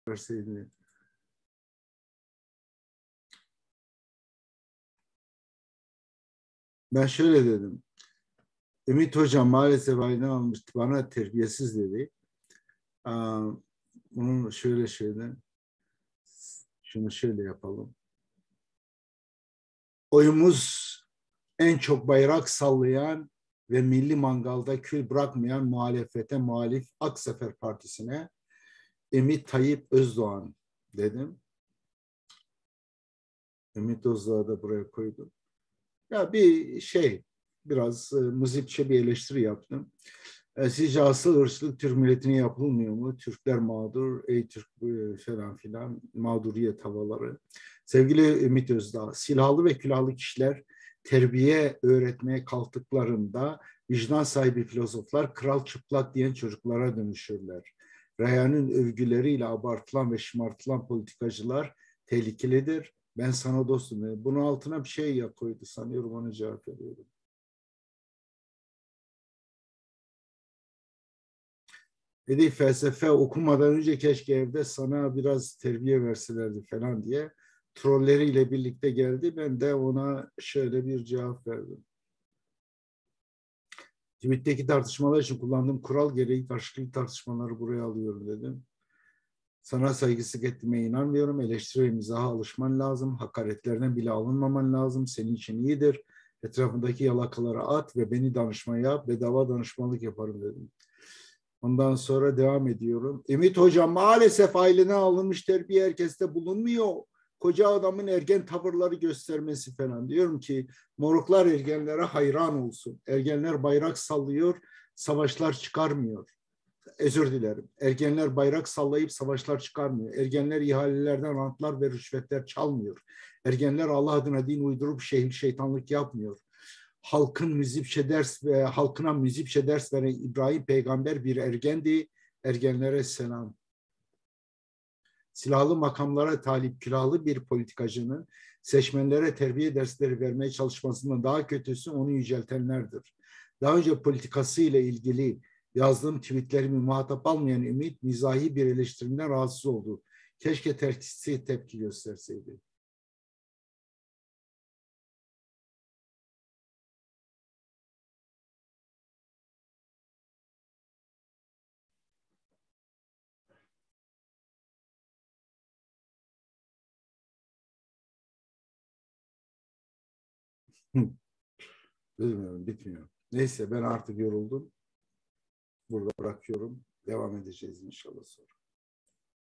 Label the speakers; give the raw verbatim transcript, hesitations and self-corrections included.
Speaker 1: verseydin. Ben şöyle dedim. Ümit Hocam maalesef aynı almıştı. Bana terbiyesiz dedi. Aa, bunu şöyle şöyle şunu şöyle yapalım. Oyumuz en çok bayrak sallayan ve milli mangalda kül bırakmayan muhalefete muhalif Aksefer Partisi'ne Ümit Tayyip Özdoğan dedim. Ümit Özdağ'ı da buraya koydum. Ya bir şey, biraz e, muzipçe bir eleştiri yaptım. E, sizce asıl ırkçılık Türk milletine yapılmıyor mu? Türkler mağdur, ey Türk e, falan filan, mağduriyet havaları. Sevgili Ümit Özdağ, silahlı ve külahlı kişiler terbiye öğretmeye kalktıklarında vicdan sahibi filozoflar kral çıplak diyen çocuklara dönüşürler. Reyhan'ın övgüleriyle abartılan ve şımartılan politikacılar tehlikelidir. Ben sana dostum. Bunun altına bir şey ya koydu sanıyorum, ona cevap veriyorum. Dedi felsefe okumadan önce keşke evde sana biraz terbiye verselerdi falan diye trolleriyle birlikte geldi. Ben de ona şöyle bir cevap verdim. Tweet'teki tartışmalar için kullandığım kural gereği karşılıklı tartışmaları buraya alıyorum dedim. Sana saygısızlık ettiğime inanmıyorum. Eleştiri ve mizaha alışman lazım. Hakaretlerden bile alınmaman lazım. Senin için iyidir. Etrafındaki yalakaları at ve beni danışmaya yap. Bedava danışmanlık yaparım dedim. Ondan sonra devam ediyorum. Ümit Hocam maalesef ailene alınmış terbiye herkeste bulunmuyor. Koca adamın ergen tavırları göstermesi falan. Diyorum ki moruklar ergenlere hayran olsun. Ergenler bayrak sallıyor, savaşlar çıkarmıyor. Özür dilerim. Ergenler bayrak sallayıp savaşlar çıkarmıyor. Ergenler ihalelerden rantlar ve rüşvetler çalmıyor. Ergenler Allah adına din uydurup şehir şeytanlık yapmıyor. Halkın müzipçe ders ve halkına müzipçe ders veren İbrahim peygamber bir ergendi. Ergenlere selam. Silahlı makamlara talip külahlı bir politikacının seçmenlere terbiye dersleri vermeye çalışmasından daha kötüsü onu yüceltenlerdir. Daha önce politikası ile ilgili yazdığım tweetlerimi muhatap almayan Ümit mizahi bir eleştirimden rahatsız oldu. Keşke tersi tepki gösterseydi. Bilmiyorum, bitmiyor. Neyse ben artık yoruldum. Burada bırakıyorum. Devam edeceğiz inşallah sonra.